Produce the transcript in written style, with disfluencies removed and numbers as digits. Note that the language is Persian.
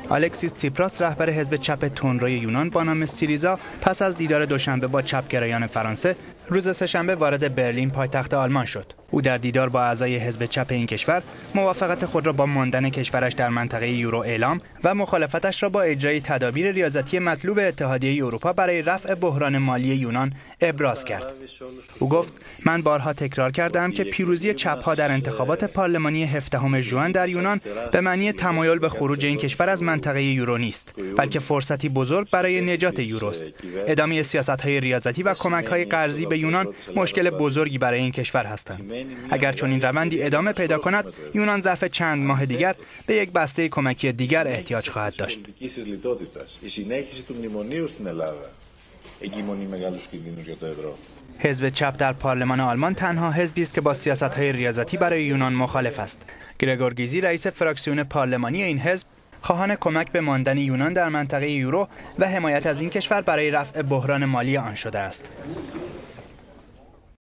الکسیس تیپراس رهبر حزب چپ تندروی یونان با نام سیریزا پس از دیدار دوشنبه با چپگرایان فرانسه روز سه‌شنبه وارد برلین پایتخت آلمان شد. او در دیدار با اعضای حزب چپ این کشور موافقت خود را با ماندن کشورش در منطقه یورو اعلام و مخالفتش را با اجرای تدابیر ریاضتی مطلوب اتحادیه اروپا برای رفع بحران مالی یونان ابراز کرد. او گفت: من بارها تکرار کردم که پیروزی چپ‌ها در انتخابات پارلمانی 17 ژوئن در یونان به معنی تمایل به خروج این کشور از منطقه یورو نیست، بلکه فرصتی بزرگ برای نجات یوروست. ادامه سیاست‌های ریاضتی و کمک‌های قرضی به یونان مشکل بزرگی برای این کشور هستند. اگر چنین روندی ادامه پیدا کند، یونان ظرف چند ماه دیگر به یک بسته کمکی دیگر احتیاج خواهد داشت. حزب چپ در پارلمان آلمان تنها حزبی است که با سیاست‌های ریاضتی برای یونان مخالف است. گرگور گیزی رئیس فراکسیون پارلمانی این حزب خواهان کمک به ماندن یونان در منطقه یورو و حمایت از این کشور برای رفع بحران مالی آن شده است.